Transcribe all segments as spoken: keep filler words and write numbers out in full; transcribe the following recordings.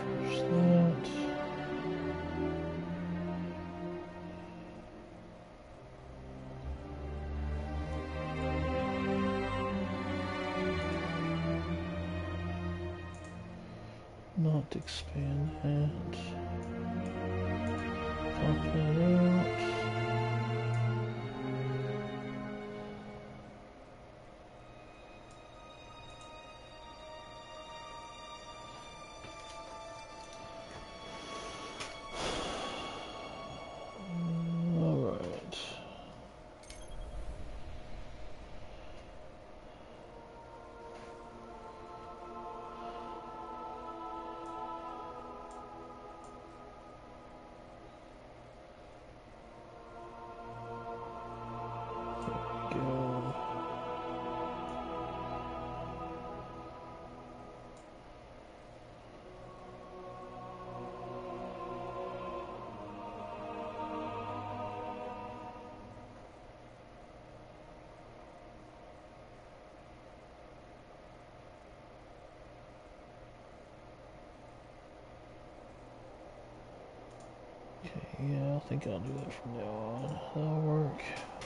There's that. Not expand that. Pop that out. Yeah, I think I'll do that from now on. That'll work.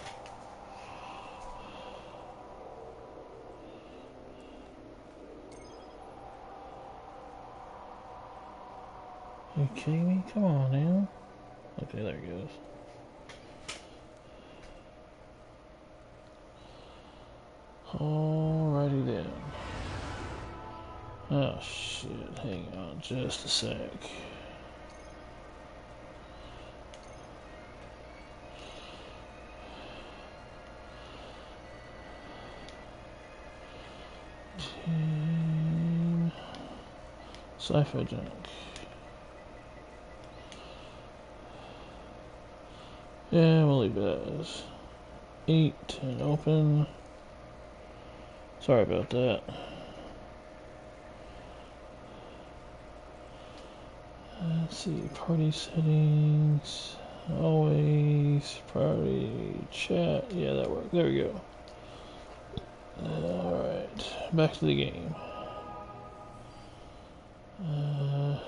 Are you kidding me? Come on now. Okay, there it goes. Alrighty then. Oh shit, hang on just a sec. Team Sci-Fi Junk. Yeah, we'll leave it as eight and open. Sorry about that. Let's see, party settings, always, priority, chat, yeah that worked, there we go. Alright, back to the game. Uh,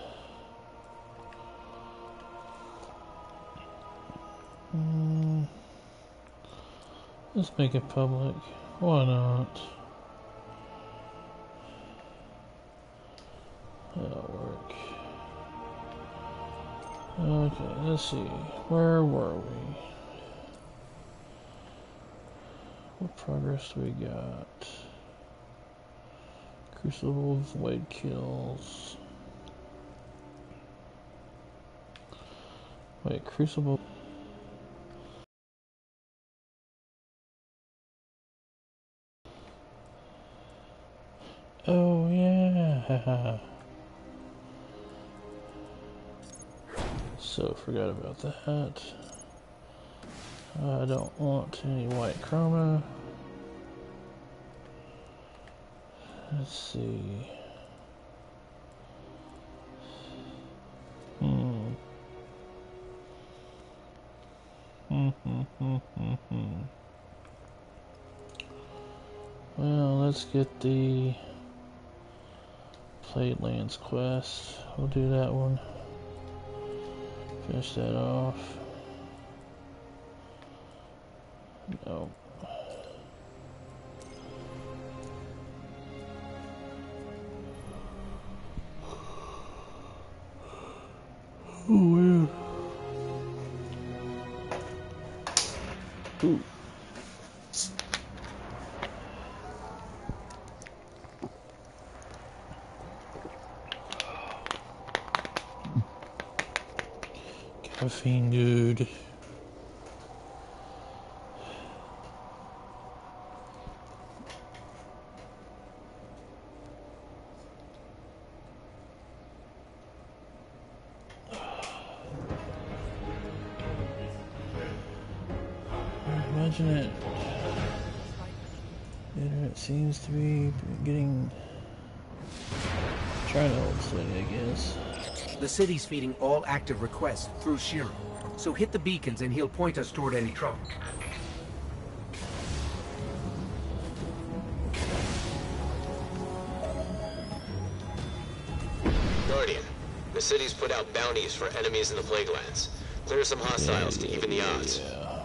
mm, let's make it public, why not? That'll work. Okay, let's see. Where were we? What progress do we got? Crucible, void kills. Wait, Crucible. Oh, yeah. So, forgot about that. I don't want any white chroma. Let's see. Hmm. Hmm, hmm, hmm, hmm, hmm. Well, let's get the Platelands quest. We'll do that one. Finish that off. No. Oh, yeah. Ooh. Caffeine, dude. Imagine it. The internet seems to be getting trying to hold steady, I guess. The city's feeding all active requests through Shiro, so hit the beacons and he'll point us toward any trouble. Guardian, The city's put out bounties for enemies in the Plaguelands. Clear some hostiles yeah, to even the yeah, odds. Yeah.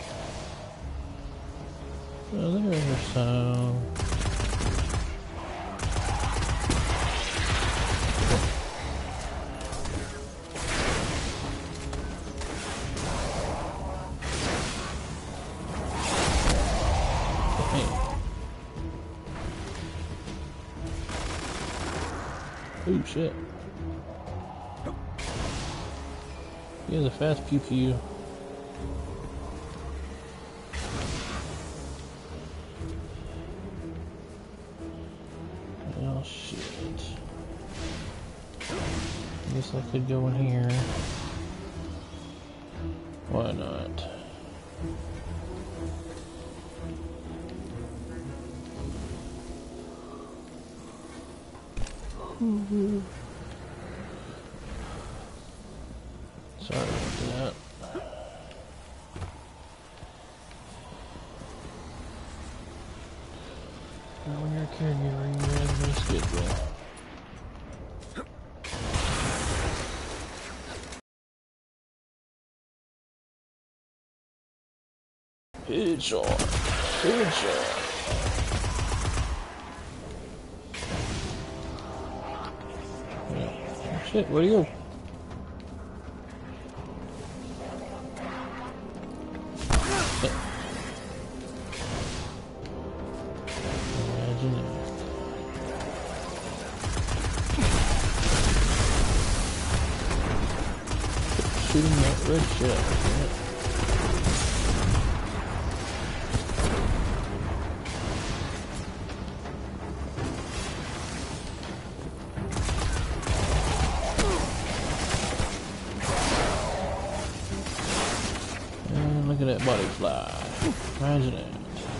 Well, there's some. Oh shit. He has a fast pew pew. Oh shit. I guess I could go in here. Why not? Mm-hmm. Sorry about that. Now when you're a caregiver, you have no schedule. Headshot. Headshot. Yeah. Oh, shit, where'd he go? Imagine that. Shooting that red shit. Right? And look at that body fly. Imagine it.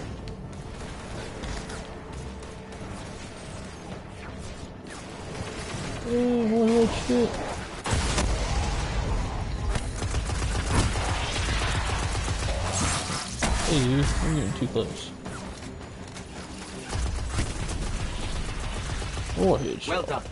Oh, more red shit. Hey you, you're getting too close. More headshot. Well done.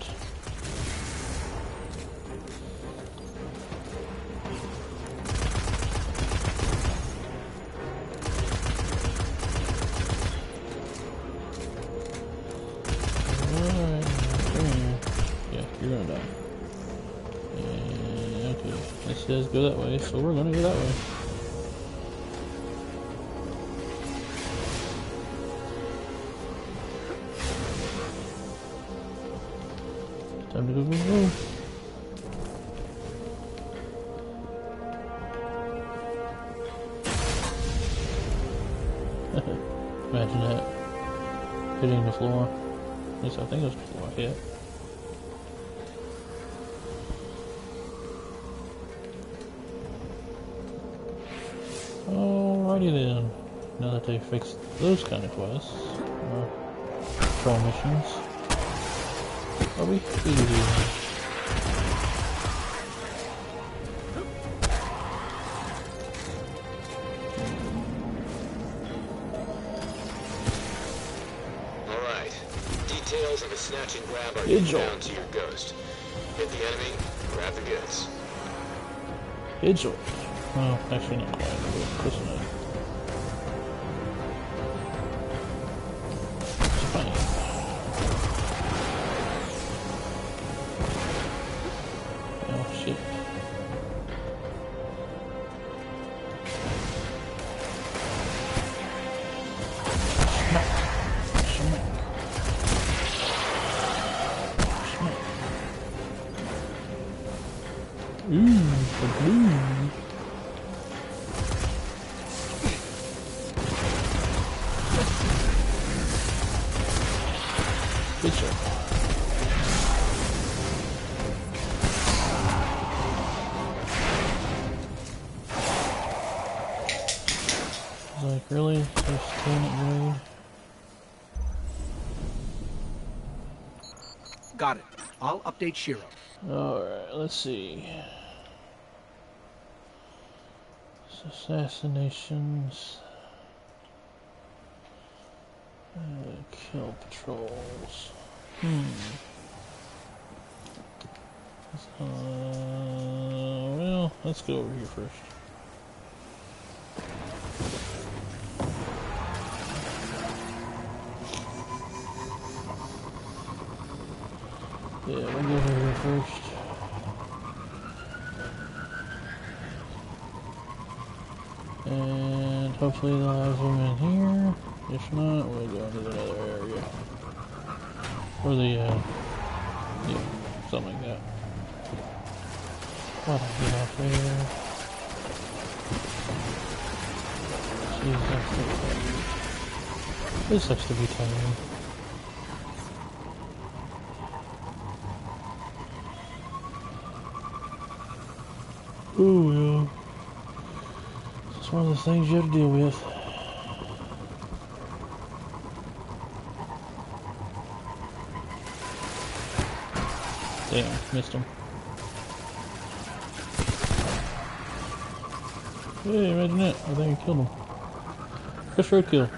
Alright, come here. Yeah, you're gonna die. Yeah, okay. It says go that way, so we're gonna go that way. Time to go, go, go. Imagine that. Hitting the floor. At least I think it was the floor hit. Alrighty then. Now that they fixed those kind of quests, or patrol missions, I'll be easy. Details of the snatch and grab are Good getting job. down to your ghost. Hit the enemy, grab the goods. Headshot. Well, actually not quite, but close enough. It's fine. Oh shit. Smack. Smack. Ooh, the blue. Good shot. I was like, really? They're staying at grade? Got it. I'll update Shiro. Alright, let's see. Assassinations. Uh, kill patrols. Hmm. Uh, well, let's go over here first. Yeah, we'll go over here first. And hopefully they'll have them in here. If not, we'll go into another area. Or the, uh, yeah, something like that. What I get off there? Jeez, that's so tight. This has to be tight. Oh, yeah. It's one of the things you have to deal with. Damn, missed him. Hey, imagine that. I think I killed him. Just roadkill.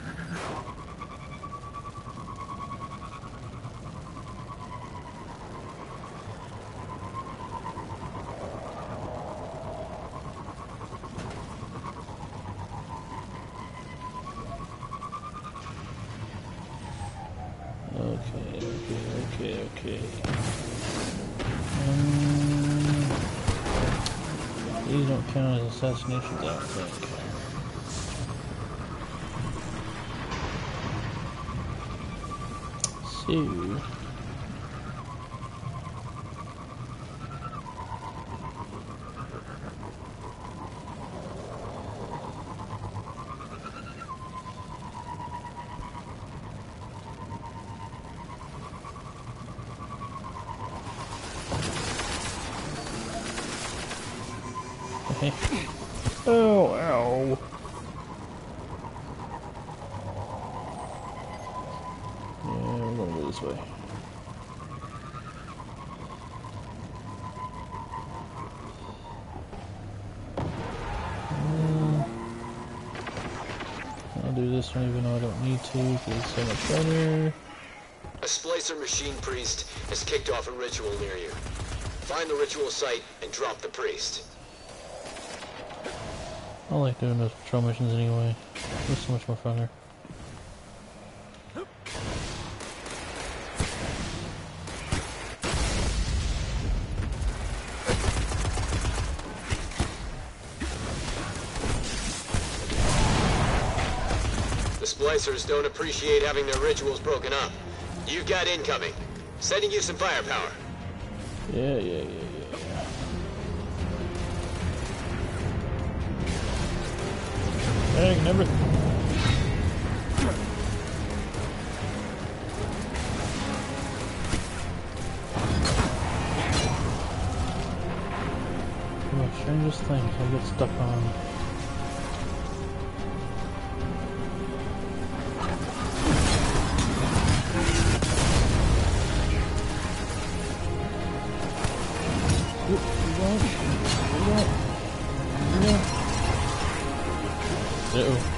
Okay, okay, okay, okay. Um, these don't count as assassinations, I don't think. So, oh, ow. Yeah, we're gonna go this way. Um, I'll do this one even though I don't need to because it's so much better. A splicer machine priest has kicked off a ritual near you. Find the ritual site and drop the priest. I like doing those patrol missions anyway. It's so much more funner. The splicers don't appreciate having their rituals broken up. You've got incoming. Sending you some firepower. Yeah, yeah, yeah, yeah, yeah. Hey, never. The strangest things I get stuck on. Oop, you won't. You won't. You won't. Uh-oh.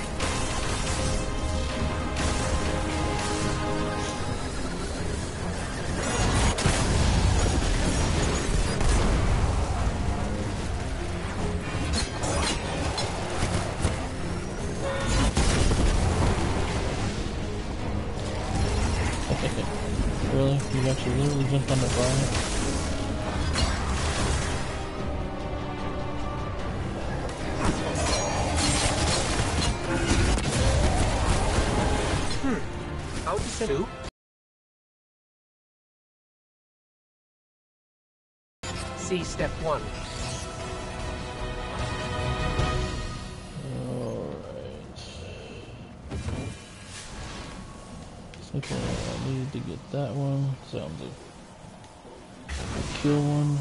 Really? You actually literally jumped on the fire? How to do? See step one. Alright. Okay, I needed to get that one. Sounds like kill one.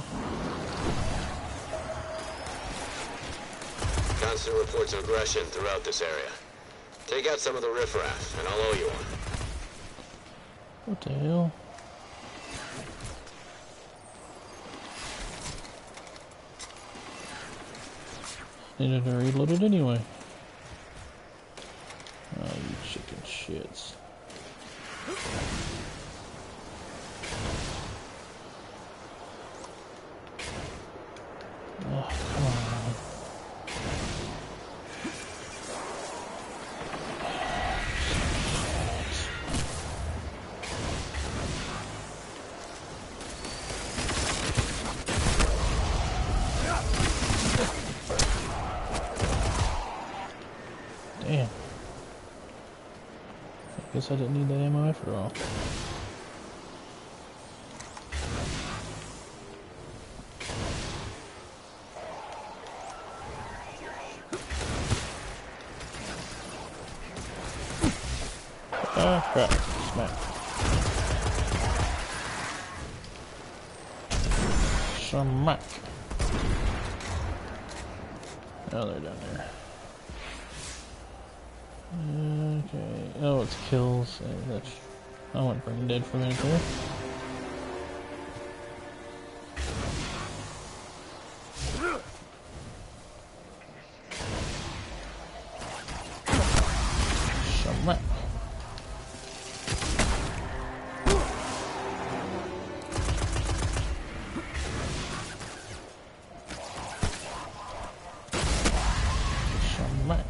Constant reports of aggression throughout this area. Take out some of the riffraff, and I'll owe you one. What the hell? Needed to reload it anyway. Oh, you chicken shits. guess I didn't need that ammo after all. Ah, crap. Smack. Smack. Oh, they're down there. Okay. Oh, it's kills. Uh, that's, I went brain dead for a minute there. Smack. Smack.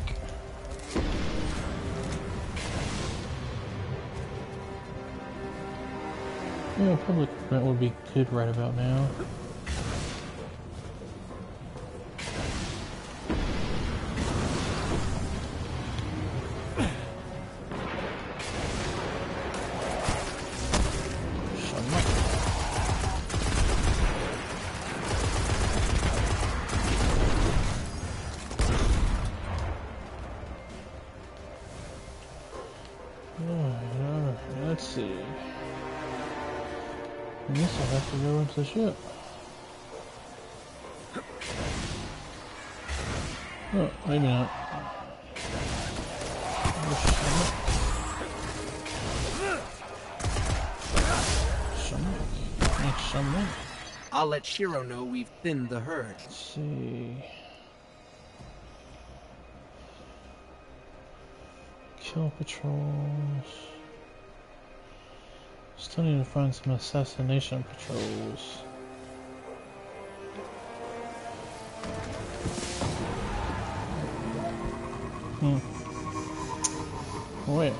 Yeah, public event would be good right about now. Alright, let's see. I guess I'll have to go into the ship. Oh, maybe not. Something. I'll let Shiro know we've thinned the herd. Let's see. Kill patrols. Still need to find some assassination patrols. Hmm. Well.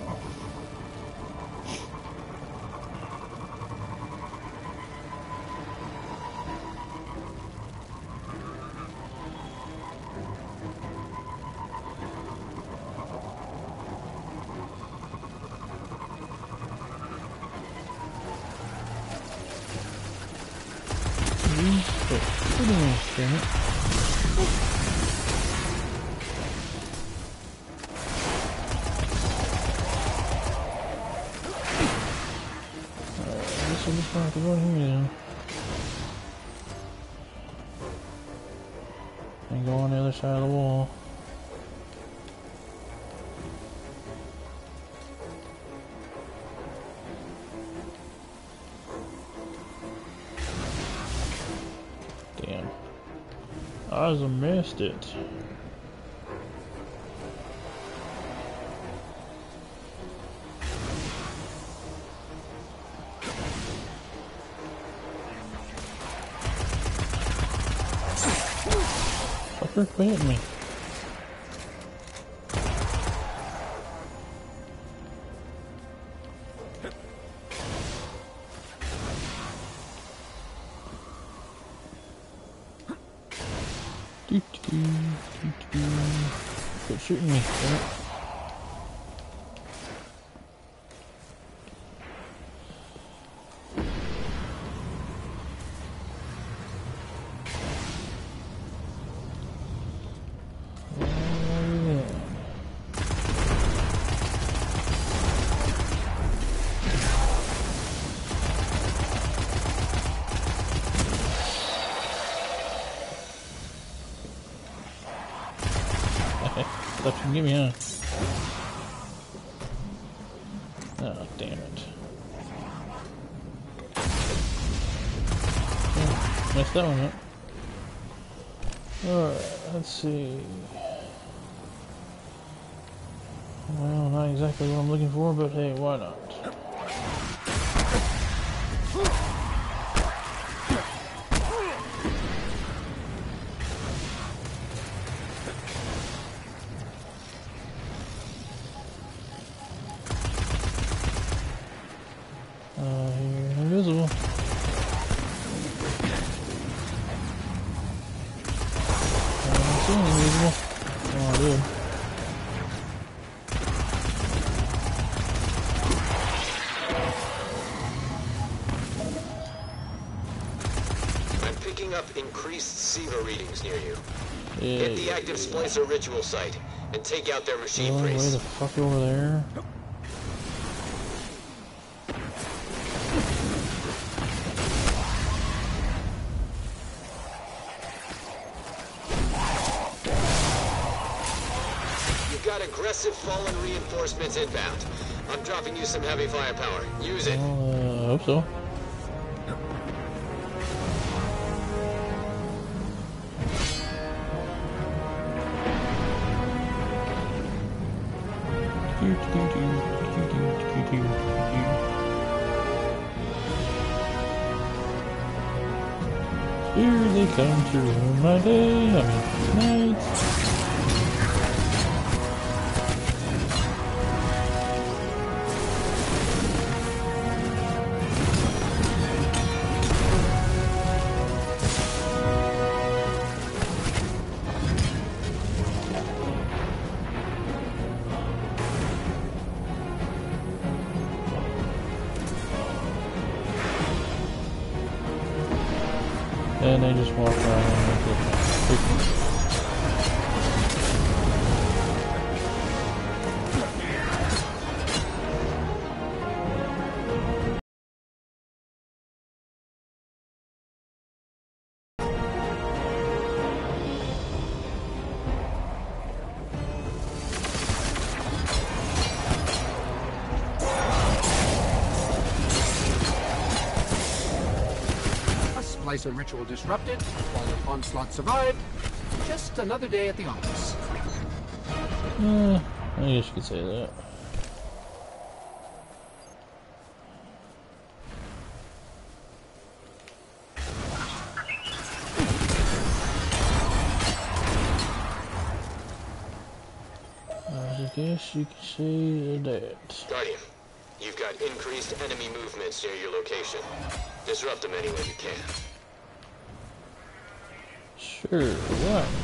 But pretty nice, damn it. Alright, I guess I'm just gonna have to go in here now. And go on the other side of the wall. Damn. I just missed it. Fucker, quit hitting me. Doo -doo -doo, doo -doo -doo. Quit shooting me, damn it. Thought you can get me, huh? Oh, damn it. Oh, messed that one up. Alright, let's see. Well, not exactly what I'm looking for, but hey, why not? Uh, you're invisible. I don't see any invisible. Oh, I did. picking up increased SIVA readings near you. Yeah, Hit the yeah, active yeah. splicer ritual site and take out their machine Really? Way priest. the fuck over there? You've got aggressive fallen reinforcements inbound. I'm dropping you some heavy firepower. Use it. Well, uh, I hope so. Here they come to ruin my day. I mean, night. And they just walk around and make it freaking. Splicer ritual disrupted, while the onslaught survived. Just another day at the office. Uh, I guess you could say that. I guess you could say that. Guardian, you've got increased enemy movements near your location. Disrupt them any way you can. Sure, why not?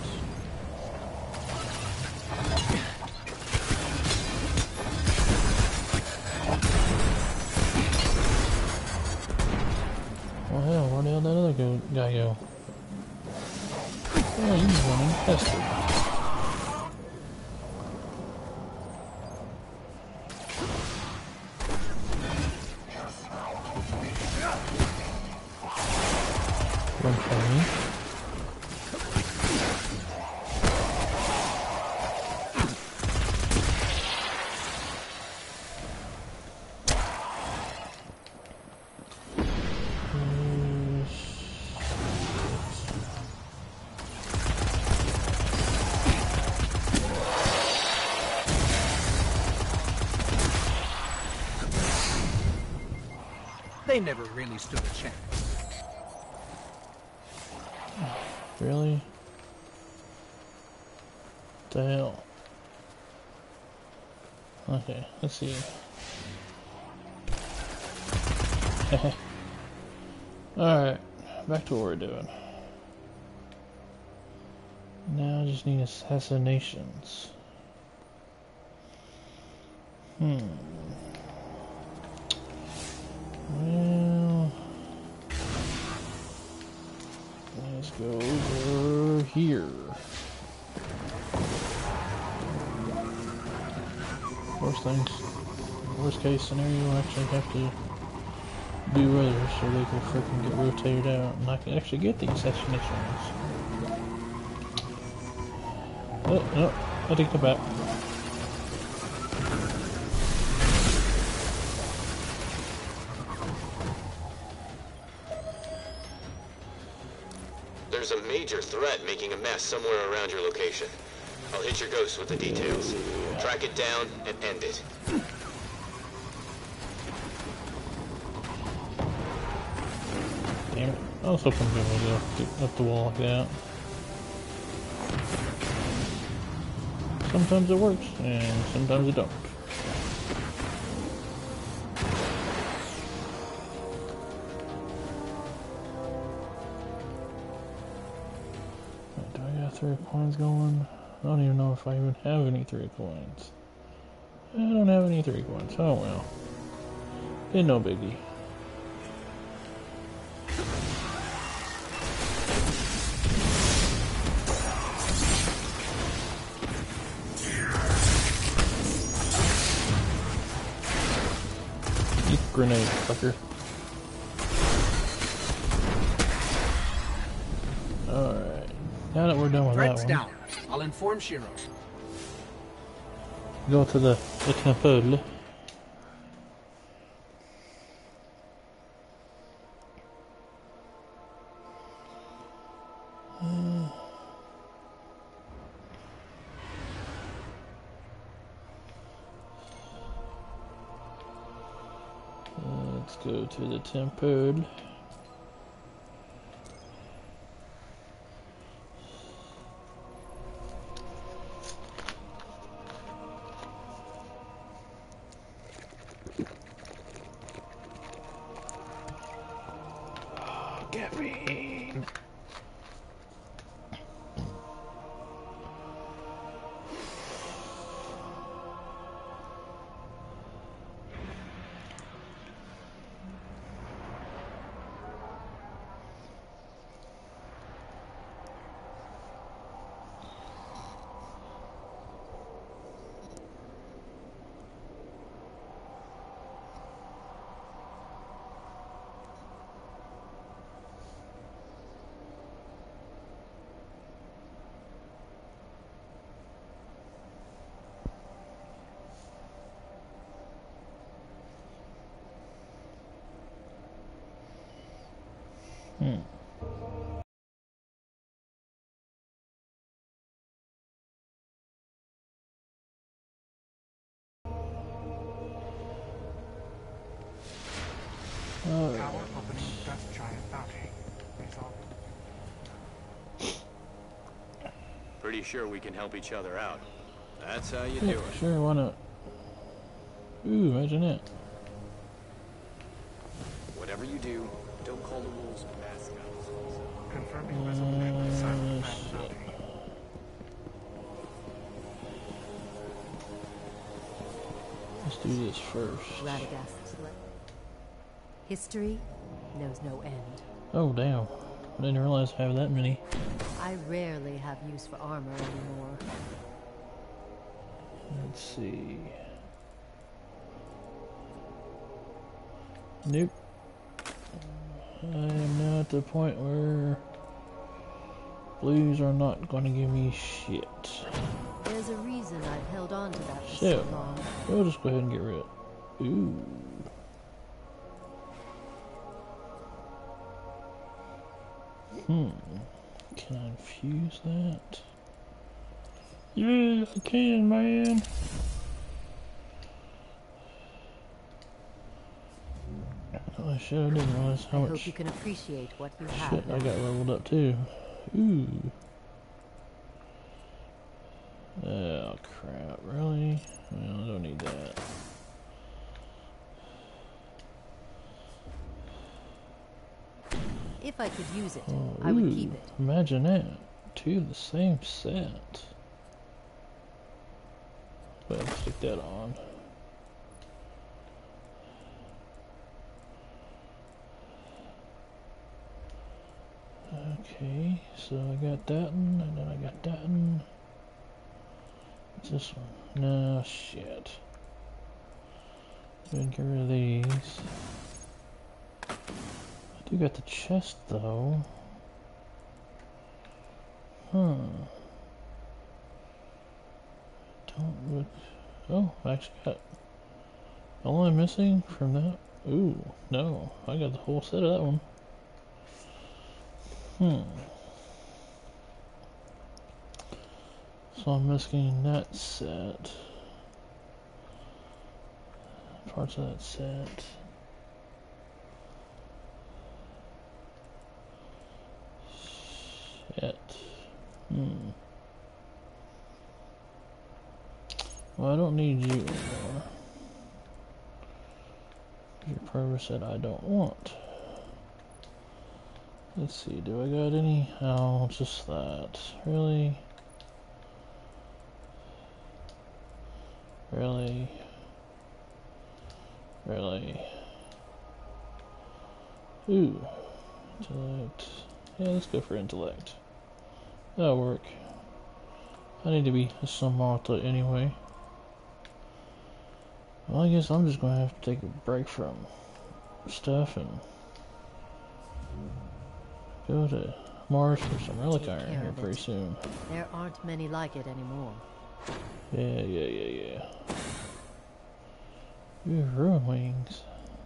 Well, hell, where the hell did that other go, guy go? Oh, he's running faster. Run for me. They never really stood a chance. Really? What the hell? Okay, let's see. Alright, back to what we're doing. Now I just need assassinations. Hmm. Well, let's go over here. Worst things, worst case scenario, I actually have to do others so they can freaking get rotated out and I can actually get the assassinations. Oh, no, I take it back. There's a major threat making a mess somewhere around your location. I'll hit your ghost with the details. Track it down and end it. Damn it. I was hoping to be able to go get up the wall like that. Sometimes it works, and sometimes it don't. Wait, do I got three coins going? I don't even know if I even have any three coins. I don't have any three coins. Oh well. It's no biggie. grenade, fucker. Alright. Now that we're done with Threats that one, down. I'll inform Shiro. go to the, the temple. Let's go to the temple. Oh, caffeine. Hmm. All right. Power opening dust giant bounty. Resolved. Pretty sure we can help each other out. That's how you Yeah, do it. sure, why not? Ooh, imagine that. Whatever you do, don't call the wolves mascots. Confirming resolution of silent Uh, threat bounty. Let's do this first. Radagast's le- history knows no end. Oh, damn. I didn't realize I have that many. I rarely have use for armor anymore. Let's see. Nope. I am now at the point where blues are not going to give me shit. There's a reason I've held on to that for So, so long. we'll just go ahead and get rid. Ooh. Hmm. Can I infuse that? Yeah, I can, man. Oh shit, I didn't realize how I hope much you can appreciate what you shit have I now. got leveled up too. Ooh. Oh crap, really? Well, I don't need that. If I could use it, Oh, I would ooh, keep it. Imagine that. Two of the same set. But I'll stick that on. Okay, so I got that one, and then I got that one. What's this one? No, shit. Get rid of these. I do got the chest, though. Huh. Don't look... Oh, I actually got... All I'm missing from that... Ooh, no. I got the whole set of that one. Hmm. So I'm missing that set. Parts of that set. Shit. Hmm. Well, I don't need you anymore. Your purpose that I don't want. Let's see, do I got any? Oh, just that. Really? Really? Really? Ooh. Intellect. Yeah, let's go for intellect. That'll work. I need to be a Samantha anyway. Well, I guess I'm just gonna have to take a break from stuff and go to Mars for some relic Take iron care here of pretty it. soon. There aren't many like it anymore. Yeah, yeah, yeah, yeah. Ooh, ruin wings.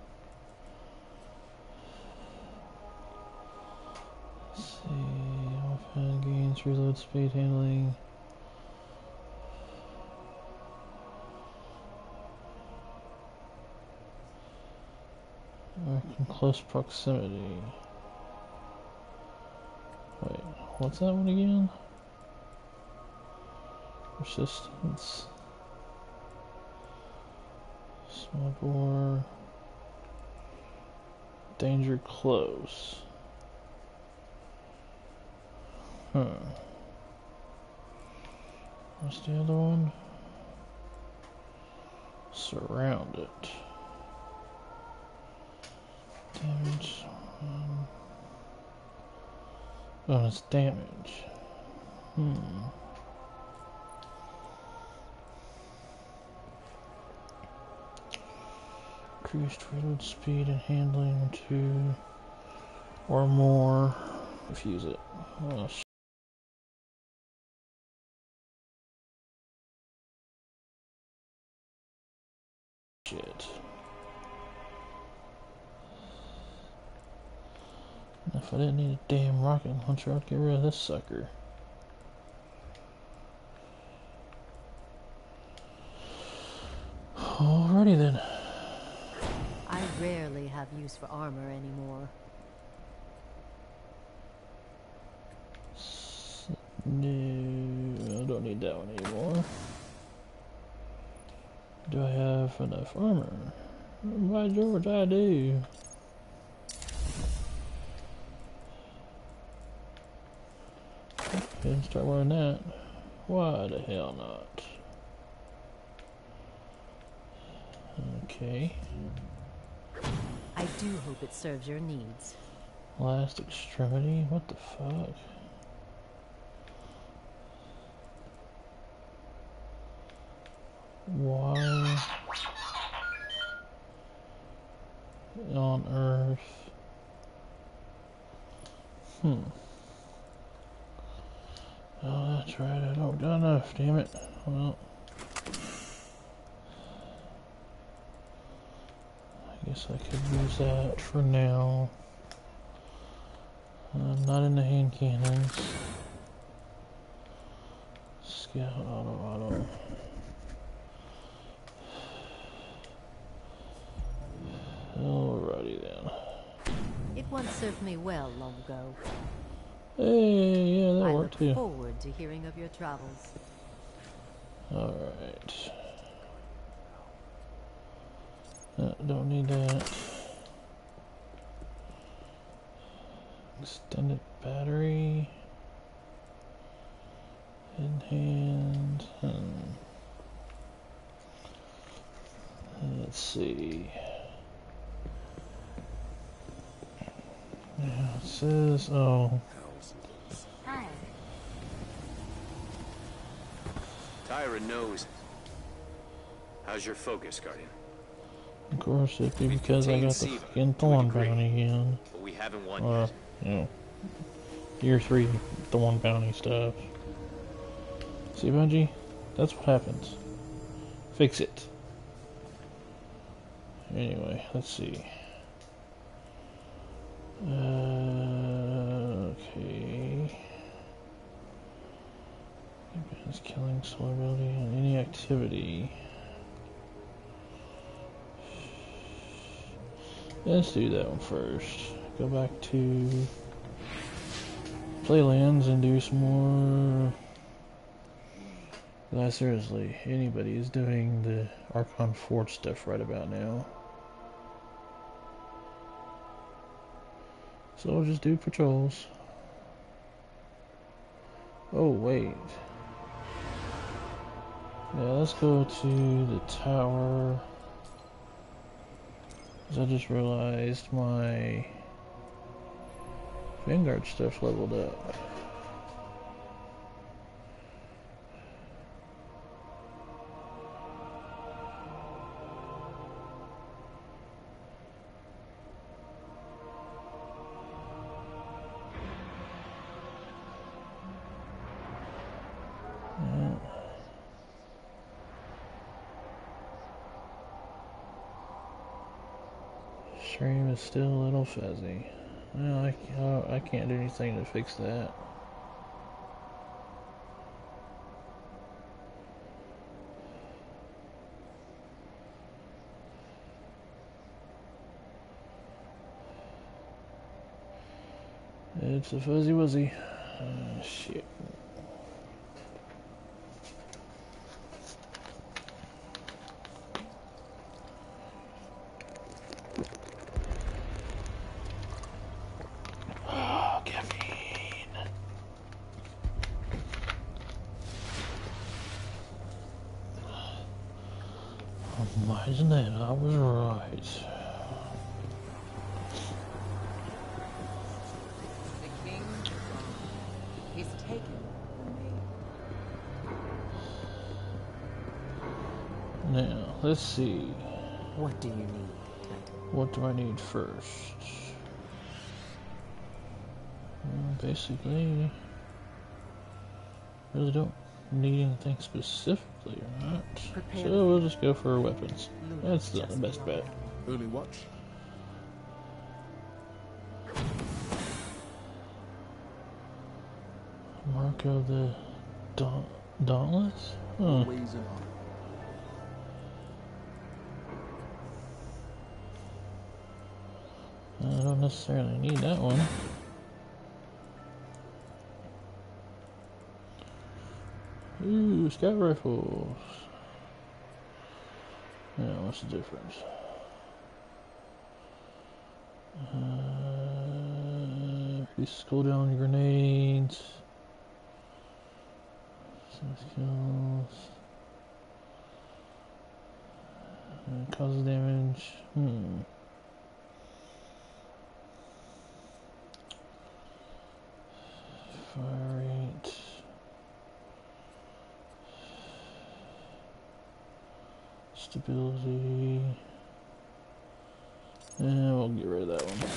Let's see, offhand gains, reload speed handling. Work in close proximity. Wait, what's that one again? Resistance. Small bore. Danger close. Huh. What's the other one? Surround it. Damage. Um, oh, it's damage. Hmm. Increased reload speed and handling two or more. Refuse it. Oh, shit. If I didn't need a damn rocket launcher, I'd get rid of this sucker. Alrighty then. I rarely have use for armor anymore. S- No, I don't need that one anymore. Do I have enough armor? By George, I do. Okay, start wearing that. Why the hell not? Okay. I do hope it serves your needs. Last extremity? What the fuck? Why on earth? Hmm. Oh, that's right, I don't got enough, damn it. Well, I guess I could use that for now. Uh, not in the hand cannons. Scout, auto, auto. Alrighty then. It once served me well long ago. Hey, yeah, that I worked look too. forward to hearing of your travels. Alright. Uh, don't need that. Extended battery. In hand. Hmm. Let's see. Yeah, it says, oh. Hi. Tyra knows. How's your focus, Guardian? Of course, it'd be We've because I contained got the Siva fucking to a Thorn degree. Bounty again. But we haven't won Uh, yet. you know. Year three Thorn Bounty stuff. See, Bungie? That's what happens. Fix it. Anyway, let's see. Uh, okay. It's killing solar ability and any activity. Let's do that one first. Go back to Playlands and do some more. Nah, seriously, anybody is doing the Archon Forge stuff right about now. So we'll just do patrols. Oh, wait. Yeah, let's go to the tower. Because I just realized my Vanguard stuff leveled up. Stream is still a little fuzzy. Well, I, oh, I can't do anything to fix that. It's a fuzzy wuzzy. Uh, shit. Oh, caffeine. Imagine that, I was right. He's taken the maid. Now, let's see. What do you need, Titan? What do I need first? Well, basically, really don't need anything specifically or not. Prepare So we'll just go for weapons. Luna That's the just best bet. Early watch. Marco the Daunt Dauntless? Huh. Always an honor. I don't necessarily need that one. Ooh, scout rifles. Yeah, what's the difference? Uh, reduce cooldown grenades. Six kills. Uh, causes damage. Hmm. Fire rate. Stability. And we'll get rid of that one.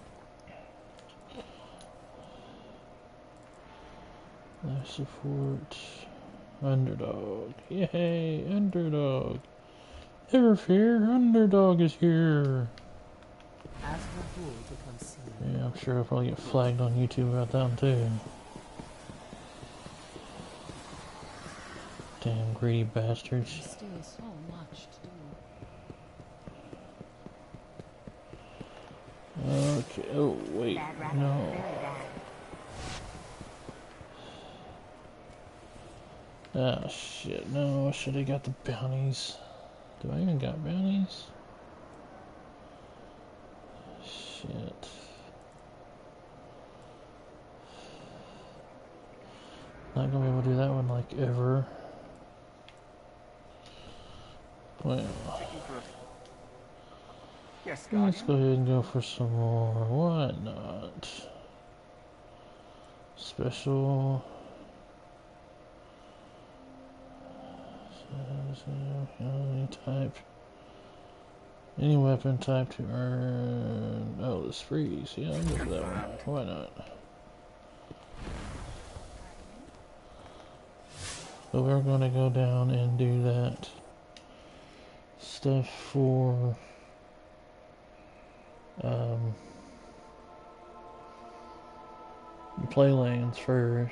Life support. Underdog. Yay, underdog. Never fear, underdog is here. Ask the fool to come see me. Yeah, I'm sure I'll probably get flagged on YouTube about that one too. Damn greedy bastards. There's still so much to do. Okay, oh wait, Bad rabbit, no. very bad. Ah shit, no, I should have got the bounties. Do I even got bounties? Shit. Not gonna be able to do that one like ever. Well, Yes, let's Guardian. go ahead and go for some more. Why not? Special. Any type. Any weapon type to earn. Oh, this freeze. Yeah, I'll go for that one. Why not? So we're going to go down and do that stuff for um, the play lanes first.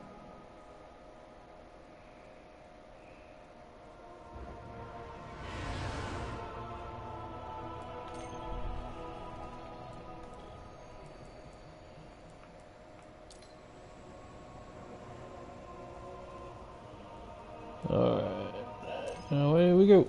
Alright, now away we go.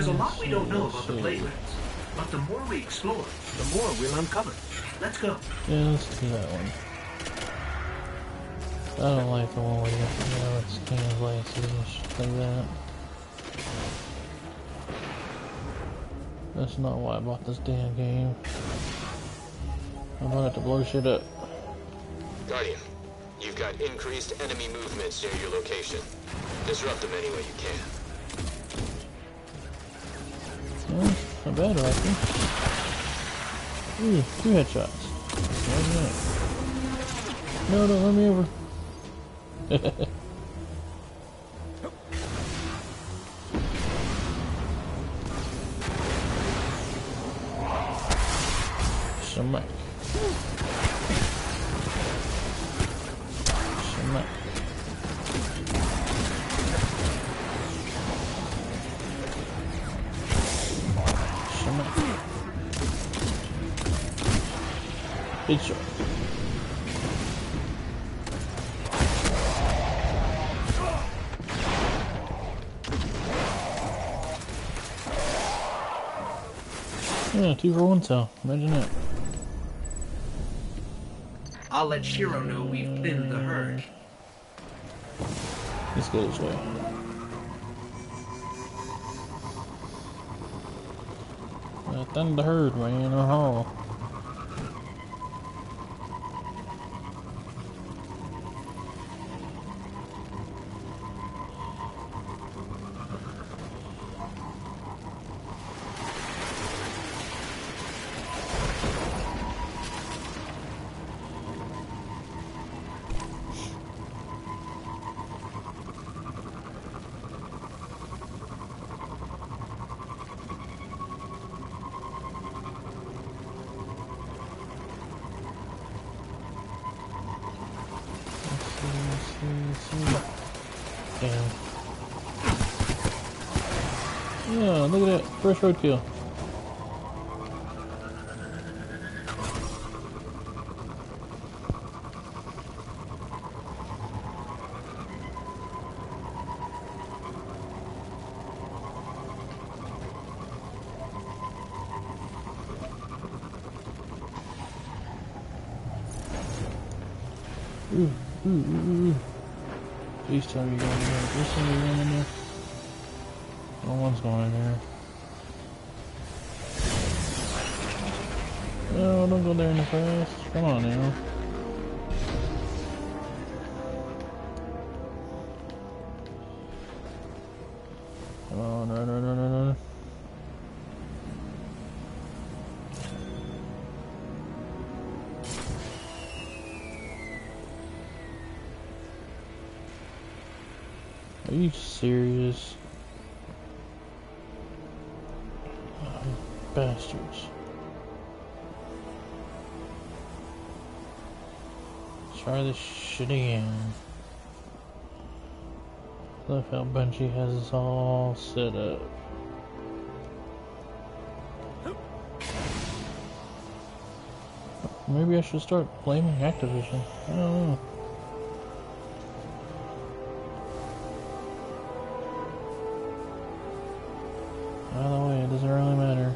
There's a lot we don't know about the playgrounds, but the more we explore, the more we'll uncover. Let's go. Yeah, let's do that one. I don't like the one where you have to, you know, it's kind of glasses and shit like that. That's not why I bought this damn game. I bought it to blow shit up. Guardian, you've got increased enemy movements near your location. Disrupt them any way you can. Well, not bad, I think. Ooh, two headshots. No, don't run me over. Smack. Smack. Smack. Good shot. Yeah, two for one cell. Imagine that. I'll let Shiro know we've thinned the herd. Let's go this way. Uh, thin the herd, man. Uh-huh. Damn. Yeah, look at that. First roadkill. Ooh, ooh, ooh, ooh. Please tell me you're going in there. Please tell me you're going in there. No one's going in there. No, don't go there in the fast. Come on now. Come on, run, run, run, run, run. Are you serious? Oh, bastards. Try this shit again. Look how Bungie has us all set up. Maybe I should start blaming Activision. I don't know. Either way, it doesn't really matter.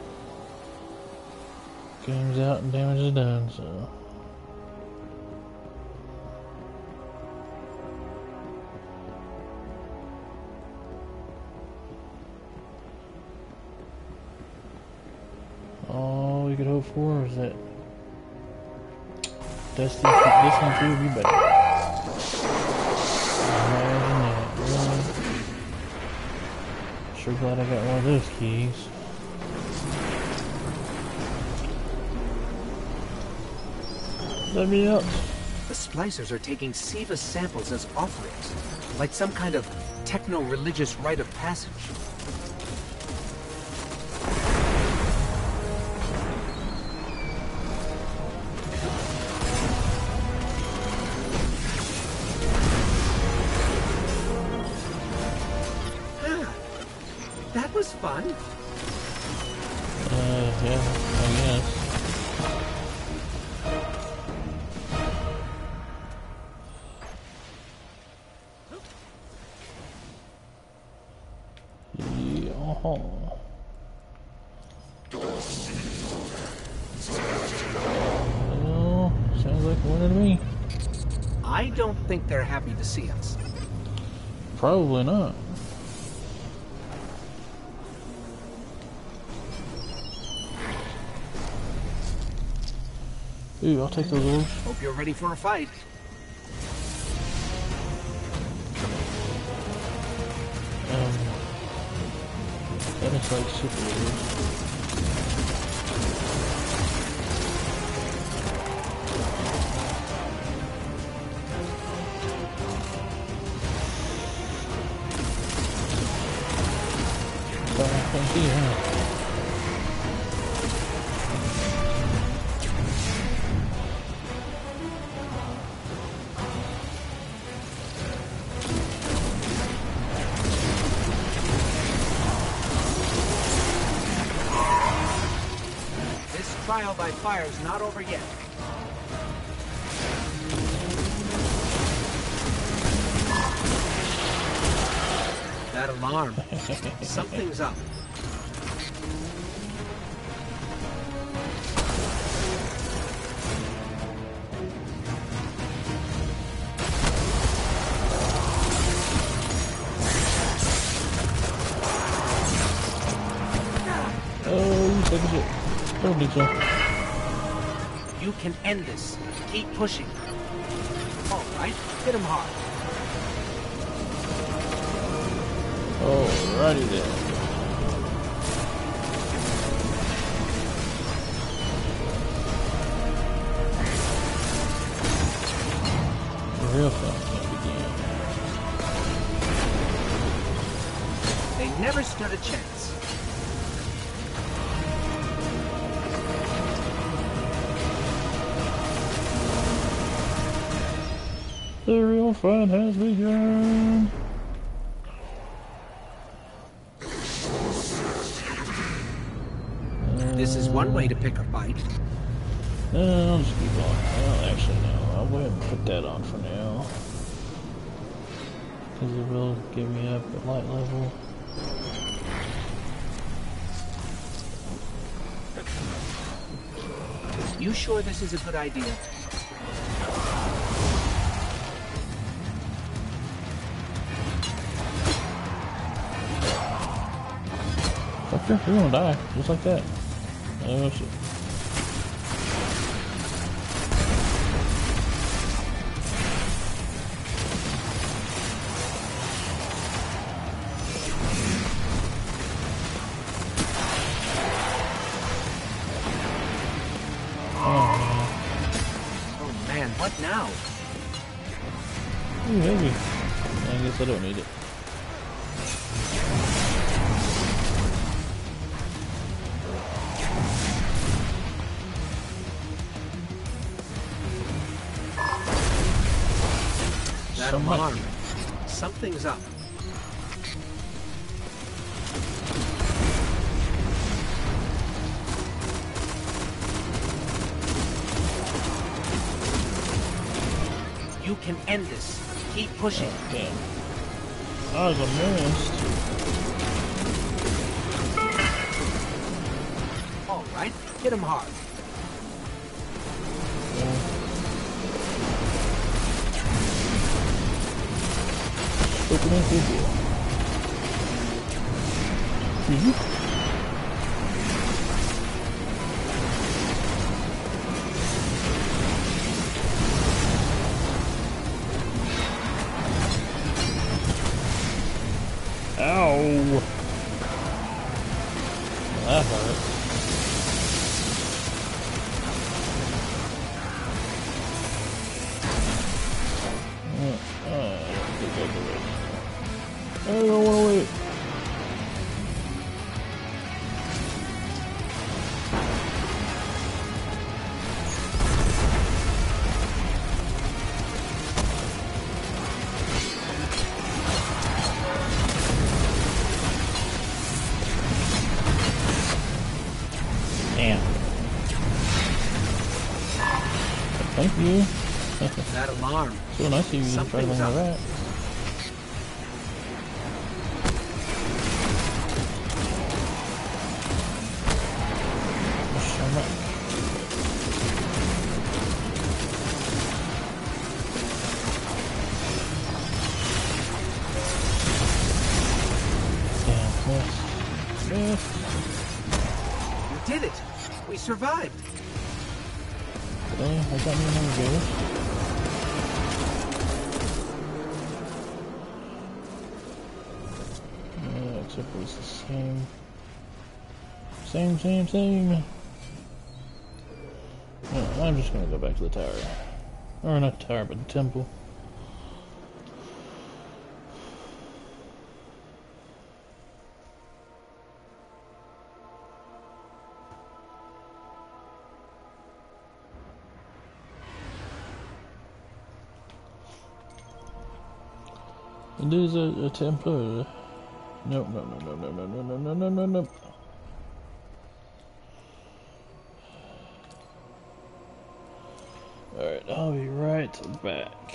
Game's out and damage is done, so. All we could hope for is that Destiny, this one too would be better. Imagine that, really. Sure glad I got one of those keys. Let me up. The splicers are taking Siva's samples as offerings, like some kind of techno-religious rite of passage. That was fun. Uh, yeah, I guess. Yeah. Well, sounds like one to me. I don't think they're happy to see us. Probably not. Ooh, I'll take those orbs. Hope you're ready for a fight. Um, that is like super weird. Thank you, huh? Trial by fire is not over yet. That alarm. Something's up. Oh, you take a shit. Don't do so. You can end this. Keep pushing. All right, hit him hard. Alrighty then. The real fun can begin. They never stood a chance. The real fun has begun. This is one way to pick a fight. Uh, I'll just keep going. Well, actually, no. I'll go ahead and put that on for now. Because it will get me up at light level. You sure this is a good idea? Fucker, you're gonna die. Just like that. Oh shit. Oh man, what now? Ooh, heavy. I guess I don't need it. That So much. alarm. Something's up. You can end this. Keep pushing. Damn. I was a mist. All right, hit him hard. Open it here. Mm-hmm. Ow! That hurt. Uh, uh, I don't think I can wait. I don't want to wait. Damn. Thank you. That alarm. So nice of you to try to Something's bring up. that. back. Damn, miss. Miss. You did it! We survived! Okay, I got me another ghost. Yeah, except it's the same. Same, same, same. No, I'm just gonna go back to the tower. Or not tower, but the temple. It is a, a temple. No, no, no, no, no, no, no, no, no, no, no, no. Alright, I'll be right back.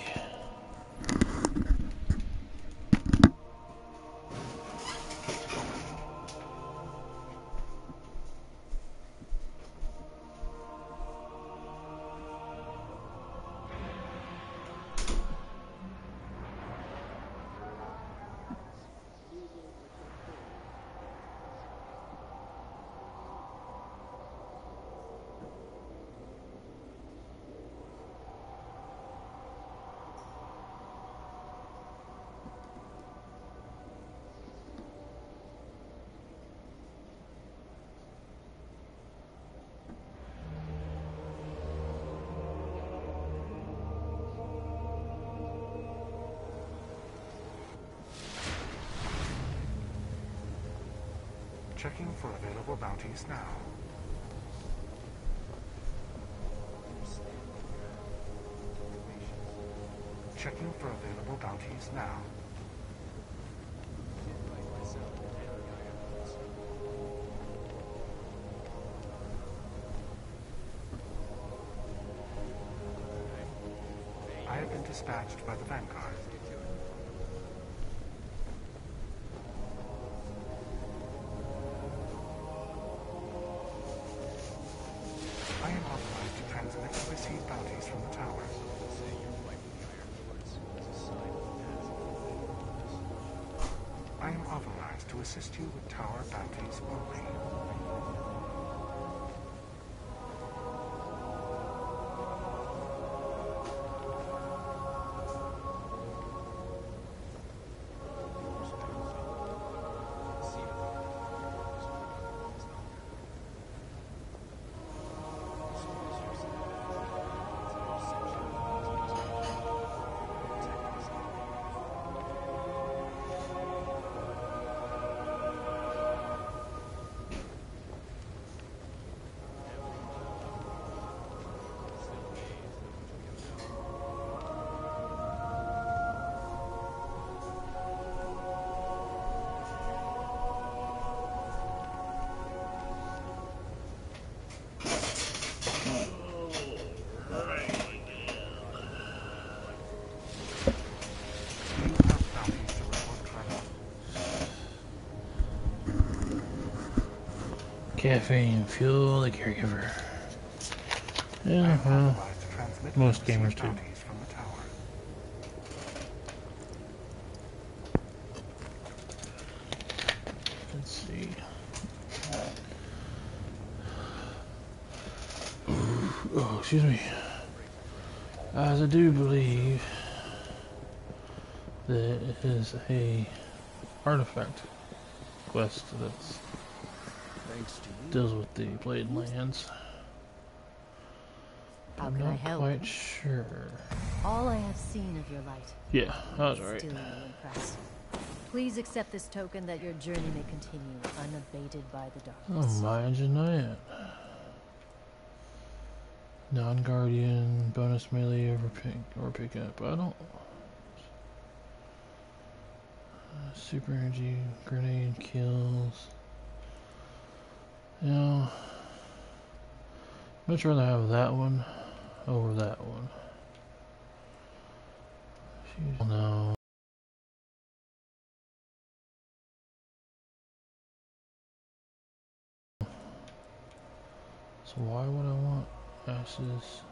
Checking for available bounties now. Checking for available bounties now. I have been dispatched by the Vanguard. I am authorized to transmit and receive bounties from the tower. I am authorized to assist you with tower bounties only. Caffeine, fuel the caregiver. Yeah, well, most gamers do. Let's see. Oh, excuse me. As I do believe that it is a artifact quest that's Thanks to you. deals with the Blade Lands. How I'm can I not help? quite sure. All I have seen of your light Yeah, that was right. still will impress. Please accept this token that your journey may continue unabated by the Oh, darkness. mind you not. Non-guardian, bonus melee over pick or pick up. I don't. Uh, super energy, grenade kills. You know, much rather have that one over that one. Jeez. No. So why would I want asses?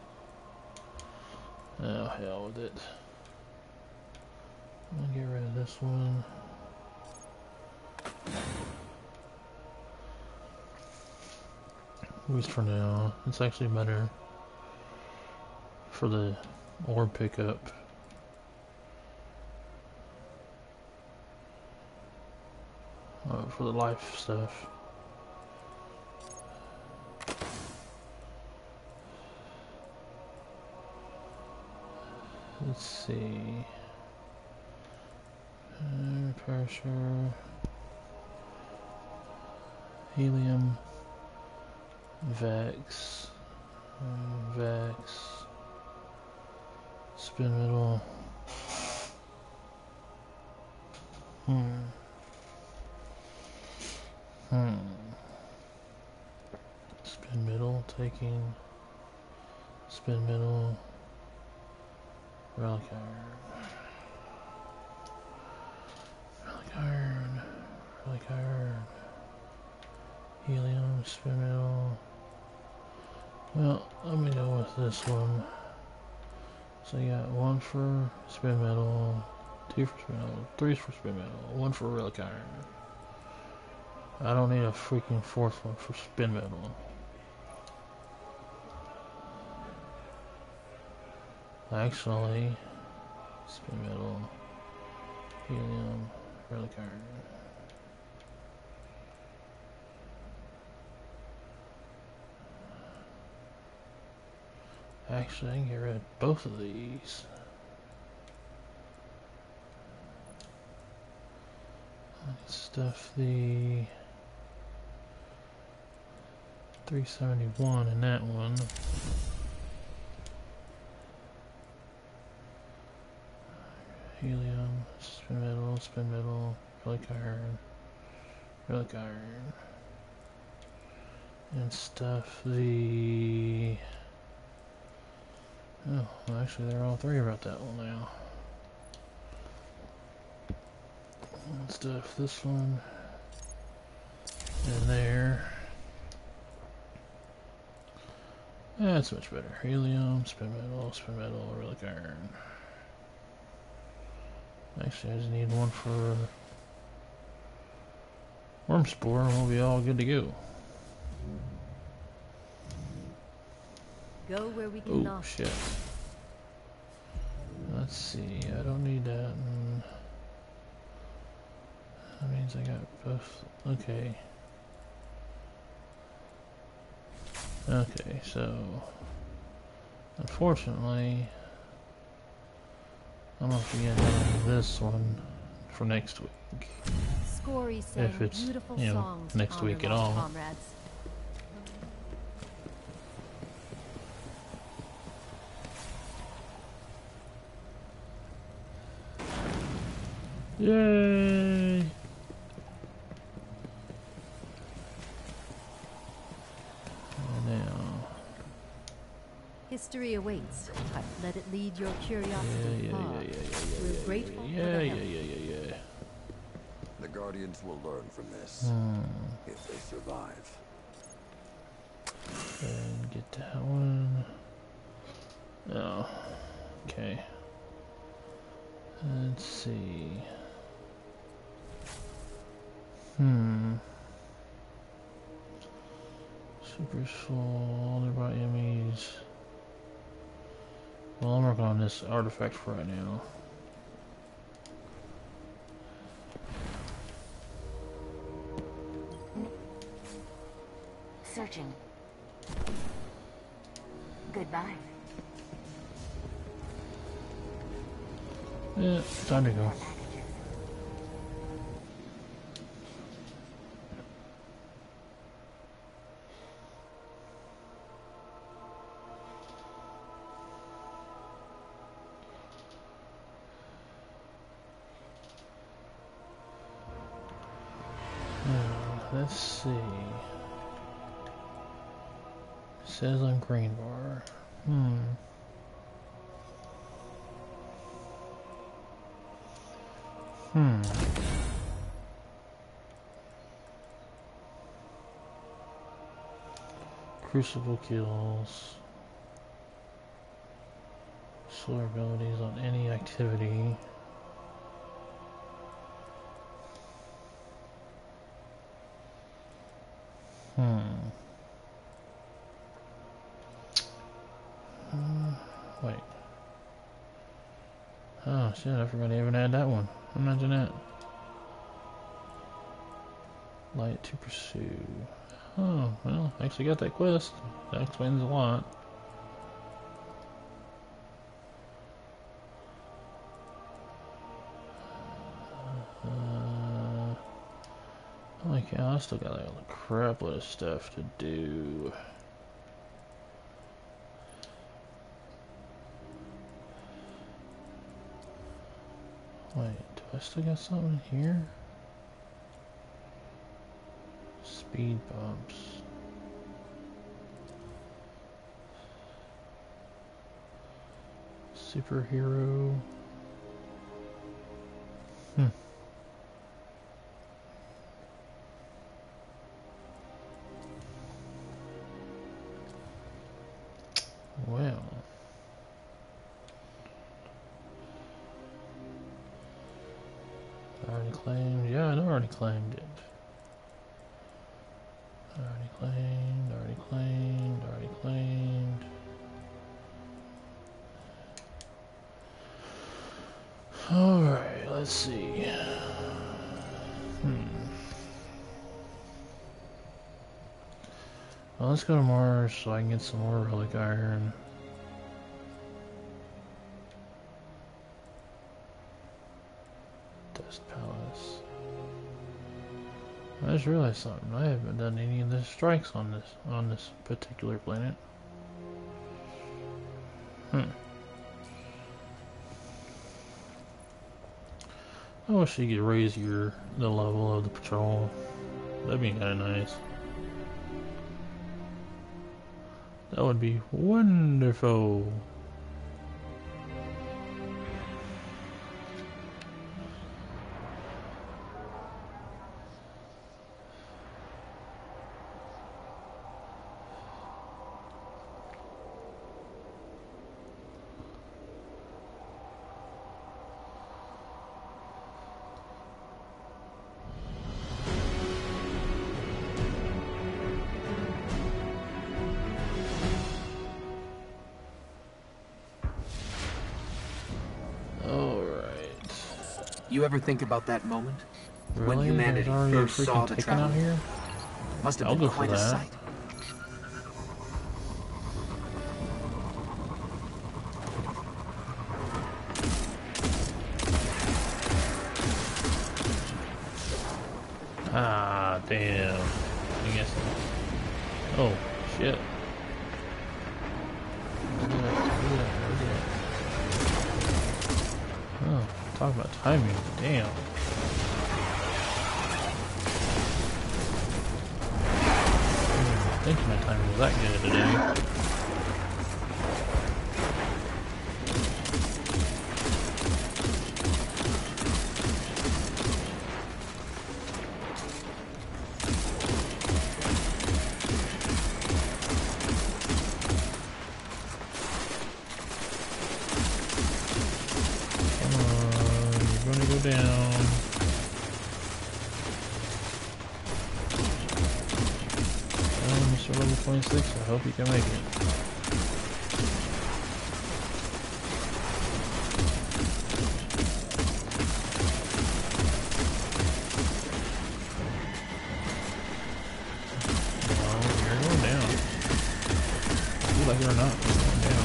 Oh, hell with it. I'm gonna get rid of this one. At least for now. It's actually better for the orb pickup. Uh, for the life stuff. Let's see. Air pressure. Helium. Vex. Um, Vex. Spin middle. Hmm. Hmm. Spin middle, taking. Spin middle. Relic iron. Relic iron. Relic iron. Helium, spin middle. Well, I'm gonna go with this one. So you got one for spin metal, two for spin metal, three for spin metal, one for relic iron. I don't need a freaking fourth one for spin metal. Actually, spin metal, helium, relic iron. Actually, I can get rid of both of these. I can stuff the three seventy-one in that one. Helium, spin metal, spin metal, relic iron, relic iron. And stuff the... Oh, well, actually they're all three about that one now. And stuff this one in there. That's much better. Helium, spin metal, spin metal, relic iron. Actually, I just need one for worm spore and we'll be all good to go. Go where we Oh cannot. shit. Let's see, I don't need that. And that means I got both. Okay. Okay, so unfortunately I'm gonna have to get on this one for next week. Scory sang If it's, beautiful you know, songs to next honor week at lost all. comrades. Yay! Now, History awaits. Let it lead your yeah, curiosity yeah, far. yeah, yeah, yeah, We're yeah, grateful yeah, for the yeah, help. yeah, yeah, yeah, yeah. The Guardians will learn from this, Hmm. if they survive. And get that one. Oh, okay. Let's see. Hmm. Super full, nearby enemies. Well, I'm working on this artifact for right now. Searching. Goodbye. Yeah, time to go. Now, let's see. It says on green bar. Hmm. Hmm. Crucible kills. Solar abilities on any activity. Hmm. Uh, wait. Oh shit, I forgot to even add that one. Imagine that. Light to pursue. Oh, well, I actually got that quest. That explains a lot. Uh, holy cow, I still got like a crap load of stuff to do. Wait, do I still got something here? Speed bumps. Superhero. Hmm. Well. I already claimed. Yeah, I know I already claimed it. Already claimed, already claimed, already claimed. Alright, let's see. Hmm. Well, let's go to Mars so I can get some more relic iron. Dust Palace. I just realized something. I haven't done any of the strikes on this on this particular planet. Hmm. I wish you could raise your the level of the patrol. That'd be kinda nice. That would be wonderful. You ever think about that moment? Really? When humanity There's already a first saw freaking the Titan out traveler? here? Must have I'll been go for quite a that. sight. Ah, damn. I guess. Oh, shit. Oh, talk about timing. Damn. I think my timing was that good today. Down. Well, Mister Level twenty-six, I hope you can make it. Well, you're going down. You like it or not, you're going down.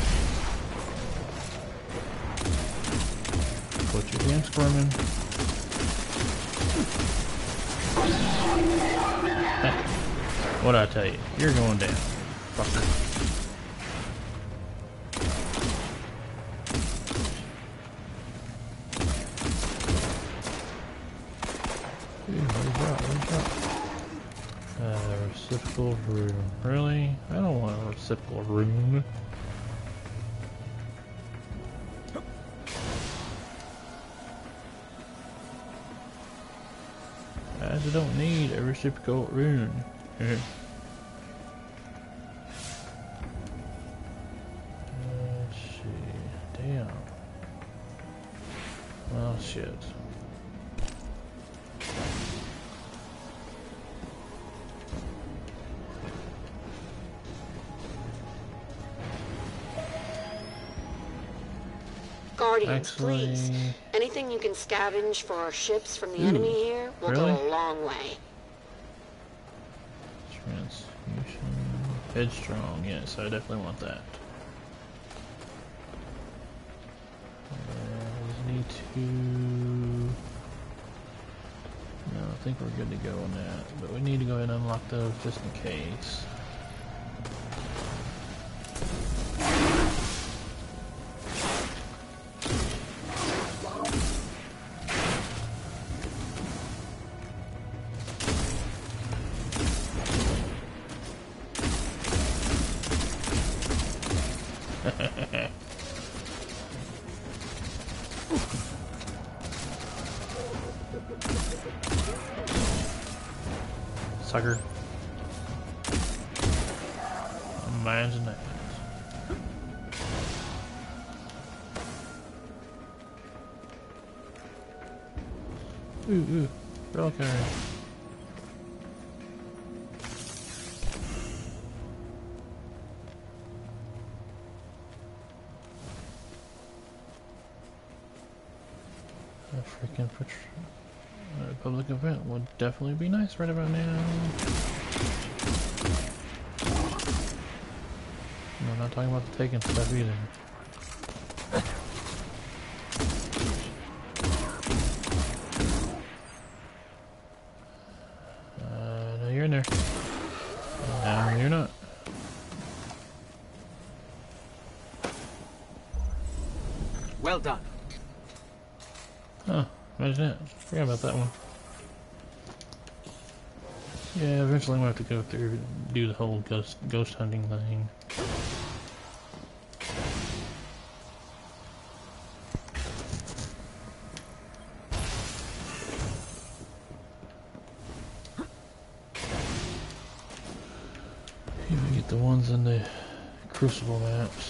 Put your damn squirming. What'd I tell you? You're going down, fucker. Dude, what is that? What is that? Uh, reciprocal room. Really? I don't want a reciprocal room. I don't need a reciprocal rune. shit. Guardians, Actually- please. Anything you can scavenge for our ships from the Ooh, enemy here will really? go a long way. Transmutation. Headstrong, yes, I definitely want that. Uh, just need to... No, I think we're good to go on that, but we need to go ahead and unlock those just in case. Sucker. Imagine that. Ooh, ooh. Reliquary. A freaking patr- a public event would definitely be nice right about now. No, I'm not talking about the taking stuff either. Uh, no, you're in there. No, you're not. Well done. Huh, imagine that. Forgot about that one. Yeah, eventually we'll have to go through do the whole ghost ghost hunting thing. Even get the ones in the Crucible maps.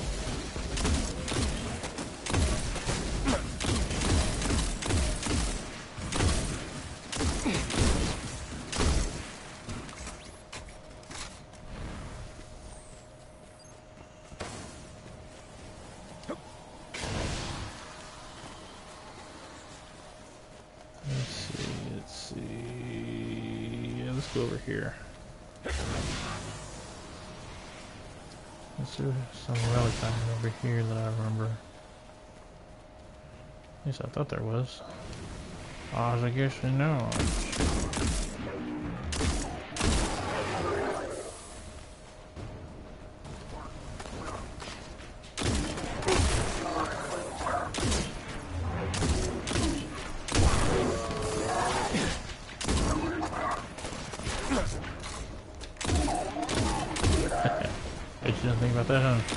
Let's see, let's see. Yeah, let's go over here. Is there some relic iron over here that I remember? At least I thought there was. Oz, I guess you know. Bet you didn't think about that, huh?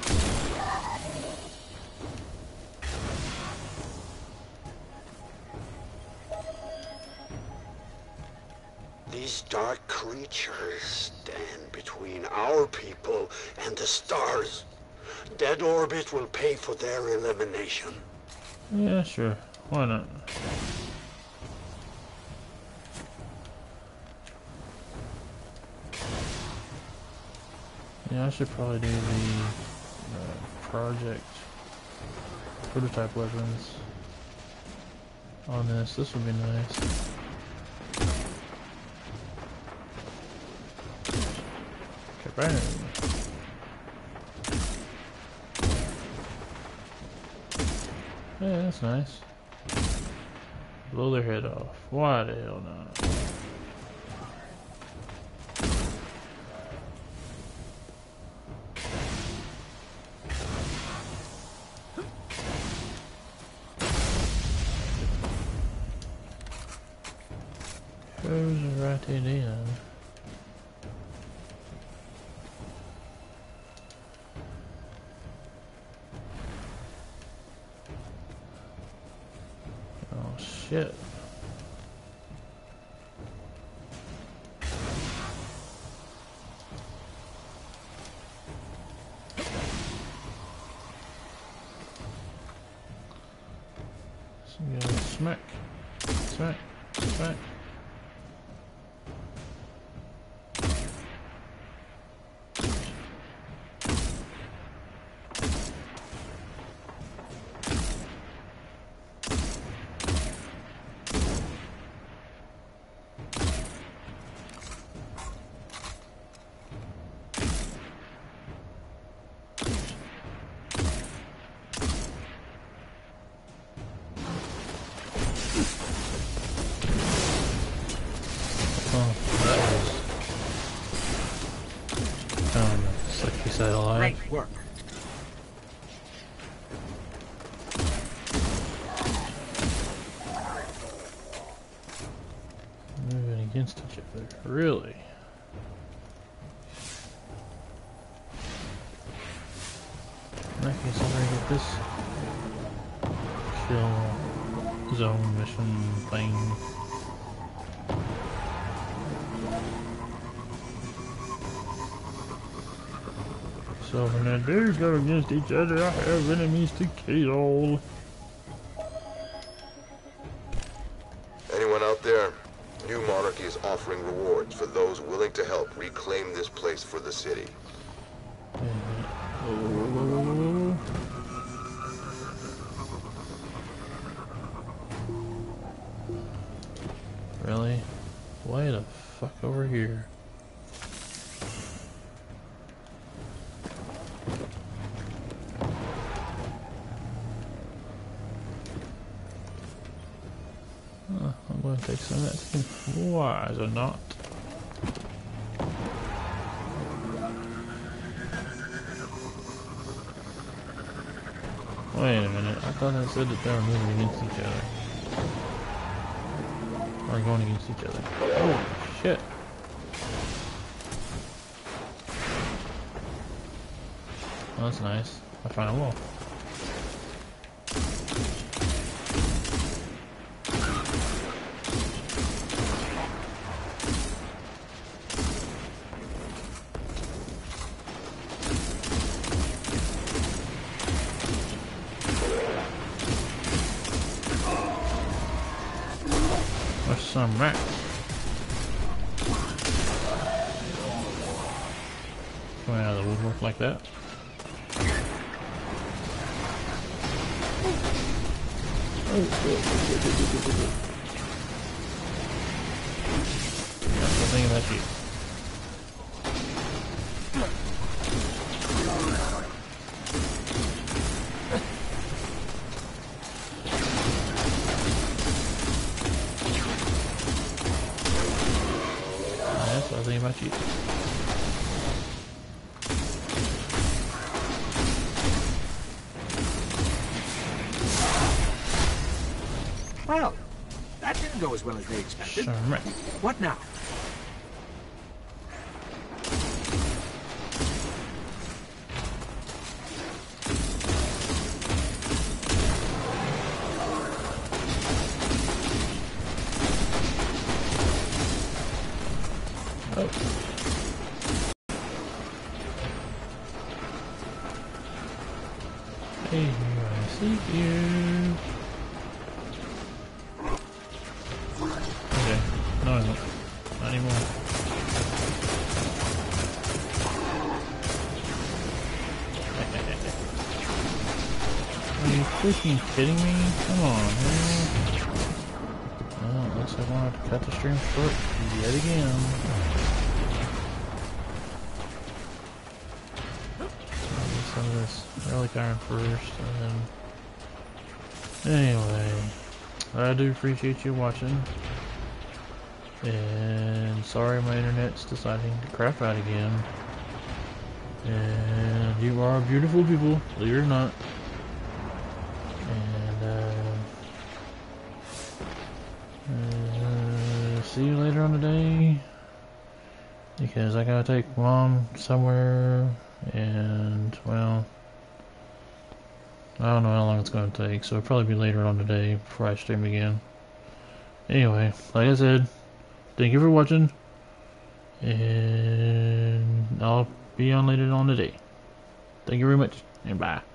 These dark creatures stand between our people and the stars. Dead Orbit will pay for their elimination. Yeah, sure. Why not? Yeah, I should probably do the uh, project prototype weapons on this. This would be nice. Bang. Yeah, that's nice. Blow their head off. Why the hell not? Who's right in? Oh shit. So you go smack, smack, smack. Great work. Moving against each other, really? In that case, I'm gonna get this kill zone mission thing. So when I do go against each other, I have enemies to kill. Anyone out there? New Monarchy is offering rewards for those willing to help reclaim this place for the city. Oh. Really? Way the fuck over here. Take some of that thing. Why is it not? Wait a minute, I thought I said that they were moving against each other. Or going against each other. Oh shit. Well, that's nice. I found a wall. Some rats. Coming out of the woodwork like that. That's the thing about you. About you. Well, that didn't go as well as they expected. Sure. What now? Oh. Hey, I see you. Okay, no, I don't. Not anymore. Are you freaking kidding me? Come on, man. Well, looks like I want to cut the stream short yet again. Some of this relic iron first, and then anyway, I do appreciate you watching, and sorry my internet's deciding to crap out again, and you are beautiful people, believe it or not, and uh, uh, see you later on today, because I gotta take mom somewhere. And, well, I don't know how long it's going to take, so it'll probably be later on today before I stream again. Anyway, like I said, thank you for watching, and I'll be on later on today. Thank you very much, and bye.